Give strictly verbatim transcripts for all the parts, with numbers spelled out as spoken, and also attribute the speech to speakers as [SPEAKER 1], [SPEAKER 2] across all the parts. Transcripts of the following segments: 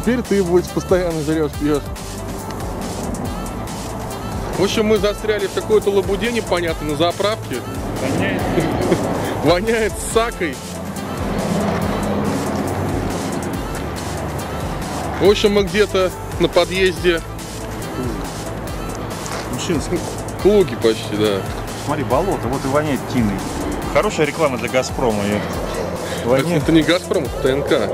[SPEAKER 1] теперь ты будешь постоянно жрешь, пьешь. В общем, мы застряли в какой-то лабуде непонятной на заправке.
[SPEAKER 2] Воняет.
[SPEAKER 1] Воняет сакой. В общем, мы где-то на подъезде
[SPEAKER 2] Мужчинский.
[SPEAKER 1] к Луге почти, да.
[SPEAKER 2] Смотри, болото, вот и воняет тиной. Хорошая реклама для Газпрома.
[SPEAKER 1] Воняет. Это не Газпром, это ТНК.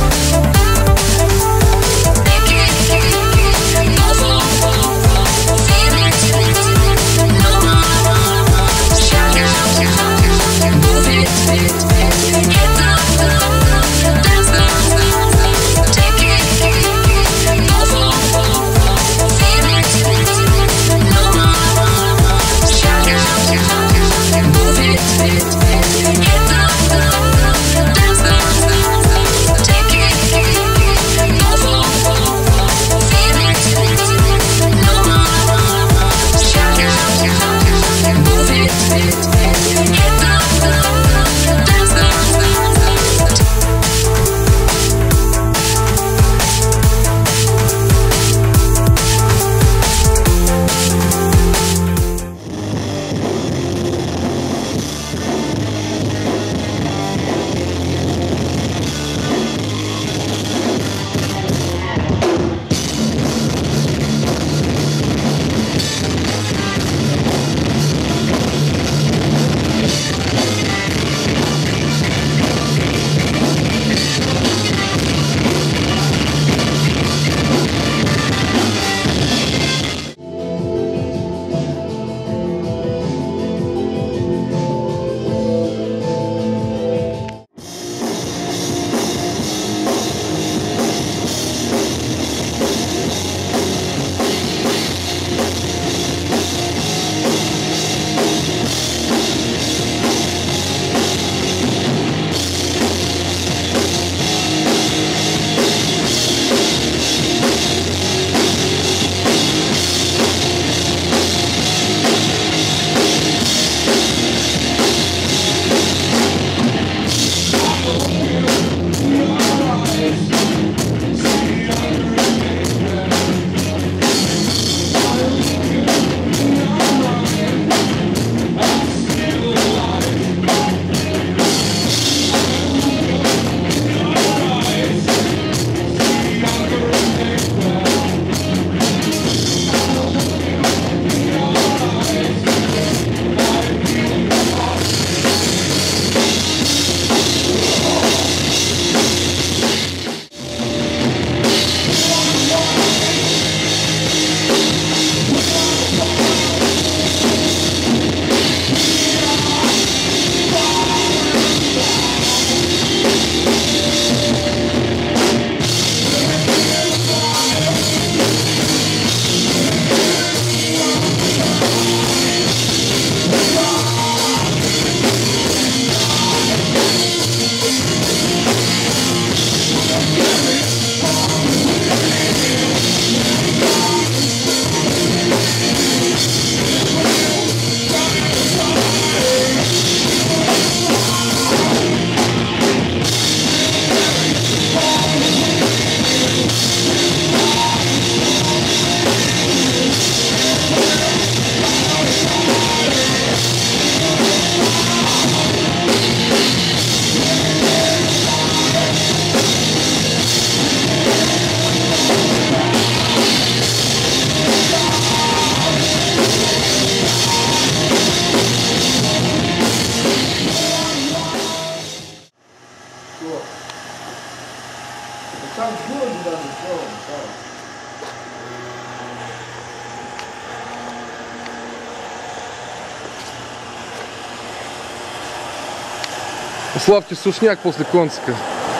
[SPEAKER 1] У Славки сушняк после концика.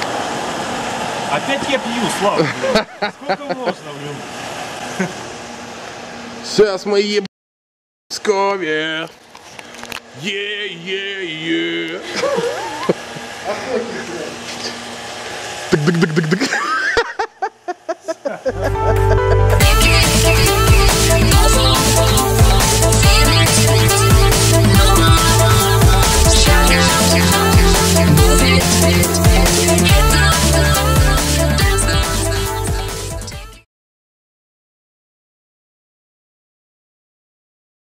[SPEAKER 2] Опять я пью, Слава, блин. Сколько можно, блин?
[SPEAKER 1] Сейчас мы еб... Пскове. Е-е-е. Тык-дык-дык-дык-дык.